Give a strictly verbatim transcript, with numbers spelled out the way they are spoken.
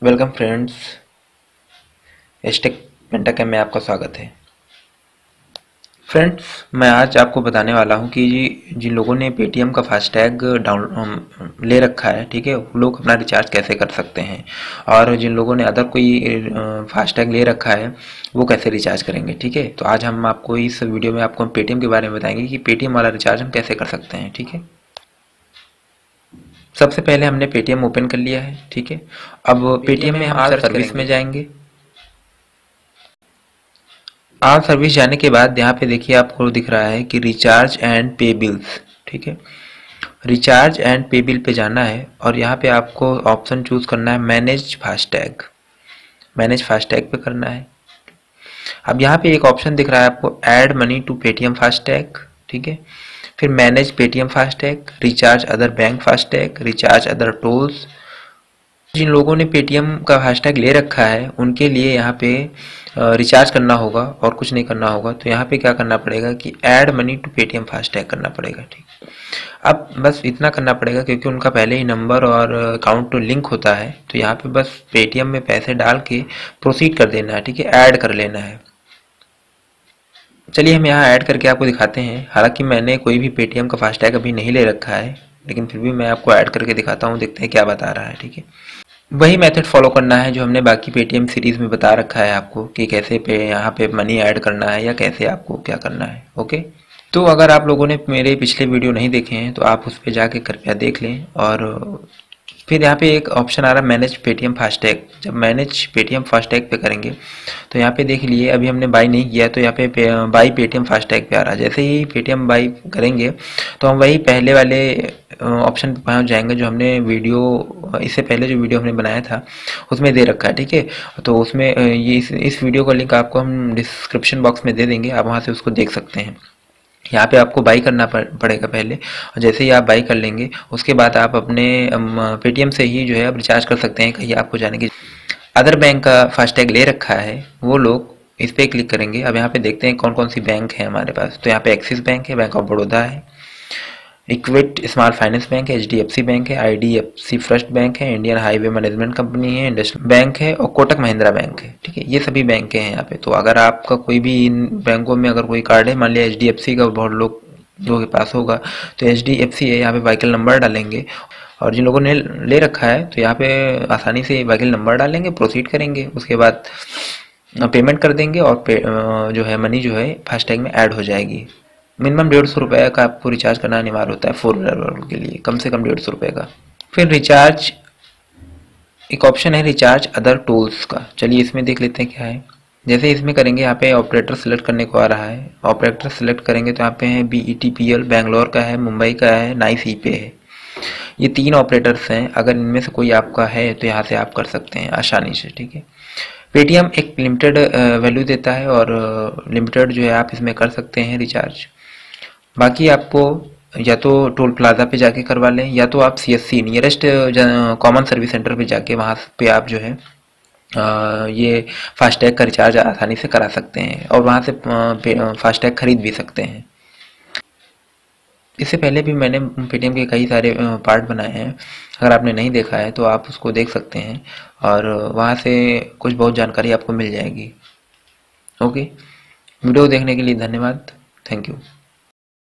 Welcome friends, asterisk पेंटाकैम में आपका स्वागत है। फ्रेंड्स, मैं आज आपको बताने वाला हूं कि जिन लोगों ने पेटीएम का फास्टैग डाउन ले रखा है, ठीक है, वो लोग अपना रिचार्ज कैसे कर सकते हैं, और जिन लोगों ने अदर कोई फास्टैग ले रखा है वो कैसे रिचार्ज करेंगे। ठीक है, तो आज हम आपको इस वीडियो में आपको हम पेटीएम के बारे में बताएंगे कि पेटीएम वाला रिचार्ज हम कैसे कर सकते हैं। ठीक है, सबसे पहले हमने पेटीएम ओपन कर लिया है। ठीक है, अब पेटीएम में हम आल सर्विस में जाएंगे। आल सर्विस जाने के बाद यहाँ पे देखिए आपको दिख रहा है कि रिचार्ज एंड पे बिल्स। ठीक है, रिचार्ज एंड पे बिल पे जाना है और यहाँ पे आपको ऑप्शन चूज करना है मैनेज फास्टैग। मैनेज फास्टैग पे करना है। अब यहाँ पे एक ऑप्शन दिख रहा है आपको add money to Paytm FASTag. ठीक है, फिर manage Paytm FASTag, recharge other bank FASTag, recharge other tolls. जिन लोगों ने पेटीएम का फास्टैग ले रखा है उनके लिए यहाँ पे रिचार्ज करना होगा और कुछ नहीं करना होगा। तो यहाँ पे क्या करना पड़ेगा कि add money to Paytm FASTag करना पड़ेगा। ठीक, अब बस इतना करना पड़ेगा क्योंकि उनका पहले ही नंबर और अकाउंट तो लिंक होता है। तो यहाँ पे बस पेटीएम में पैसे डाल के प्रोसीड कर देना है। ठीक है, ऐड कर लेना है। चलिए हम यहाँ ऐड करके आपको दिखाते हैं। हालांकि मैंने कोई भी पेटीएम का फास्टैग अभी नहीं ले रखा है, लेकिन फिर भी मैं आपको ऐड करके दिखाता हूँ, देखते हैं क्या बता रहा है। ठीक है, वही मेथड फॉलो करना है जो हमने बाकी पेटीएम सीरीज में बता रखा है आपको कि कैसे पे यहाँ पे मनी ऐड करना है या कैसे आपको क्या करना है। ओके, तो अगर आप लोगों ने मेरे पिछले वीडियो नहीं देखे हैं तो आप उस पर जाके कृपया देख लें। और फिर यहाँ पे एक ऑप्शन आ रहा है मैनेज पेटीएम फास्टैग। जब मैनेज पेटीएम फास्टैग पे करेंगे तो यहाँ पे देख लिए अभी हमने बाई नहीं किया, तो यहाँ पे, पे बाई पेटीएम फास्टैग पे आ रहा है। जैसे ही पेटीएम बाई करेंगे तो हम वही पहले वाले ऑप्शन पे पहुँच जाएंगे जो हमने वीडियो इससे पहले जो वीडियो हमने बनाया था उसमें दे रखा है। ठीक है, तो उसमें ये इस, इस वीडियो का लिंक आपको हम डिस्क्रिप्शन बॉक्स में दे देंगे, आप वहाँ से उसको देख सकते हैं। यहाँ पे आपको बाई करना पड़ेगा पहले, और जैसे ही आप बाई कर लेंगे उसके बाद आप अपने पेटीएम से ही जो है आप रिचार्ज कर सकते हैं। कहीं आपको जाने की अदर बैंक का फास्टैग ले रखा है वो लोग इस पर क्लिक करेंगे। अब यहाँ पे देखते हैं कौन कौन सी बैंक है हमारे पास। तो यहाँ पे एक्सिस बैंक है, बैंक ऑफ बड़ौदा है, इक्विट स्मॉल फाइनेंस बैंक है, एचडीएफसी बैंक है, आईडीएफसी फर्स्ट बैंक है, इंडियन हाईवे मैनेजमेंट कंपनी है, इंडस्ट्रियल बैंक है और कोटक महिंद्रा बैंक है। ठीक है, ये सभी बैंक हैं यहाँ पे। तो अगर आपका कोई भी इन बैंकों में अगर कोई कार्ड है, मान लिया एचडीएफसी का बहुत लोग लोगों के पास होगा, तो एचडीएफसी है, यहाँ पे व्हीकल नंबर डालेंगे। और जिन लोगों ने ले रखा है तो यहाँ पे आसानी से व्हीकल नंबर डालेंगे, प्रोसीड करेंगे, उसके बाद पेमेंट कर देंगे और पे, जो है मनी जो है फास्टैग में ऐड हो जाएगी। मिनिमम डेढ़ सौ रुपये का आपको रिचार्ज करना अनिवार्य होता है फोर व्हीलर वालों के लिए, कम से कम डेढ़ सौ रुपये का। फिर रिचार्ज एक ऑप्शन है रिचार्ज अदर टोल्स का। चलिए इसमें देख लेते हैं क्या है। जैसे इसमें करेंगे यहाँ पे ऑपरेटर सिलेक्ट करने को आ रहा है। ऑपरेटर सिलेक्ट करेंगे तो यहाँ पे है B E T P L, Bangalore का है, मुंबई का है, नाइस ई पे है। ये तीन ऑपरेटर्स हैं। अगर इनमें से कोई आपका है तो यहाँ से आप कर सकते हैं आसानी से। ठीक है, पेटीएम एक लिमिटेड वैल्यू देता है और लिमिटेड जो है आप इसमें कर सकते हैं रिचार्ज। बाकी आपको या तो टोल प्लाजा पे जाके करवा लें या तो आप CSC nearest common service centre पे जाके वहाँ पे आप जो है आ, ये फास्टैग का रिचार्ज आसानी से करा सकते हैं और वहाँ से फास्टैग खरीद भी सकते हैं। इससे पहले भी मैंने पेटीएम के कई सारे पार्ट बनाए हैं, अगर आपने नहीं देखा है तो आप उसको देख सकते हैं और वहाँ से कुछ बहुत जानकारी आपको मिल जाएगी। ओके, वीडियो देखने के लिए धन्यवाद। Thank you.